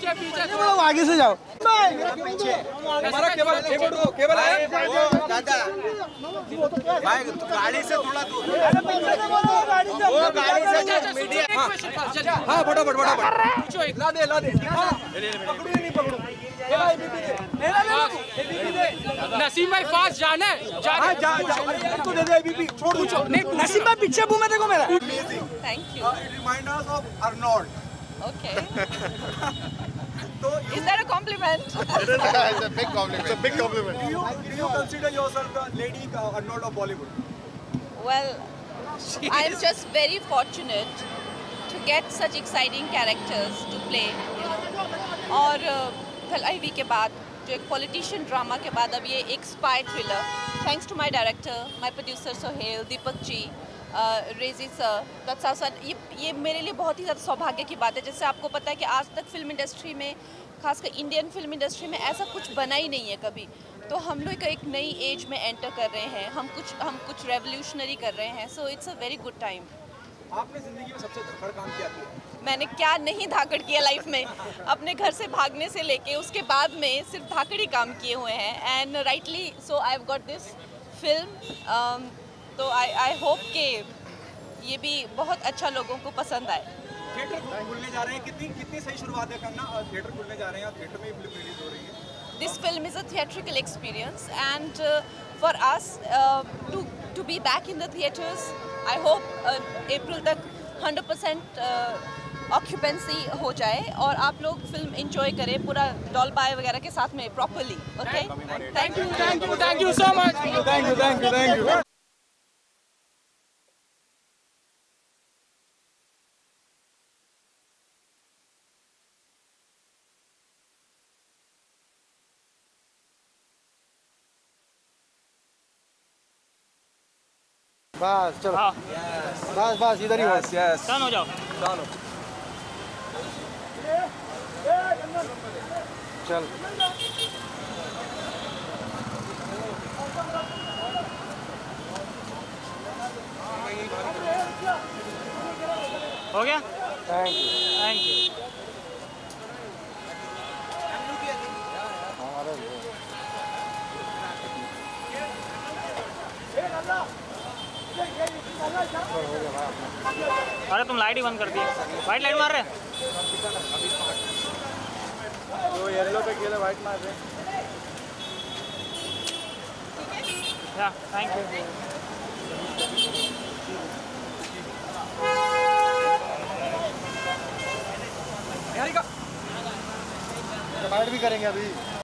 लोग आगे से जाओ। हमारा केवल है दादा भाई, गाड़ी से थोड़ा दूर, वो गाड़ी से मीडिया। हाँ फटाफट ला दे पकड़ू नहीं पकड़ू। नसीम भाई फास्ट जाना है, तो दे दे बीबी, छोड़ दो। नसीम भाई पीछे मुंह में देखो मेरा। Thank you. It reminds us of Arnold. Okay. So Is that a compliment? It's a big compliment. It's a big compliment. do you consider yourself the lady Arnold of Bollywood? Well, I'm just very fortunate to get such exciting characters to play. और भलाई के बाद जो एक politician drama के बाद अब ये एक spy thriller, thanks to my director, my producer Sohail, Deepak ji, Reji sir, तत्सा सर, ये मेरे लिए बहुत ही ज़्यादा सौभाग्य की बात है। जैसे आपको पता है कि आज तक फिल्म इंडस्ट्री में, खासकर इंडियन फिल्म इंडस्ट्री में ऐसा कुछ बना ही नहीं है कभी। तो हम लोग एक नई एज में एंटर कर रहे हैं, हम कुछ रेवोल्यूशनरी कर रहे हैं। So it's a very good time. आपने जिंदगी में सबसे धाकड़ काम किया है? मैंने क्या नहीं धाकड़ किया लाइफ में, अपने घर से भागने से लेके उसके बाद में सिर्फ धाकड़ ही काम किए हुए हैं। And rightly so I have got this film. तो आई होप कि ये भी बहुत अच्छा लोगों को पसंद आए। थिएटर खुलने जा रहे हैं, कितनी सही शुरुआत है करना। थिएटर खुलने जा रहे हैं, थिएटर में फिल्म रिलीज हो रही है। This film is a theatrical experience, and for us to be back in the theaters, I hope April तक 100% ऑक्यूपेंसी हो जाए और आप लोग फिल्म एंजॉय करें पूरा डॉल्बाई वगैरह के साथ में properly. Okay, thank you so much. Thank you. बस चलो। हाँ बस इधर ही हो। डन हो जाओ। चल हो गया। Thank you. अरे तुम लाइट ही बंद कर दी, वाइट लाइट मार रहे। जो येलो पे खेले व्हाइट मार रहे। Thank you. फाइट भी करेंगे अभी।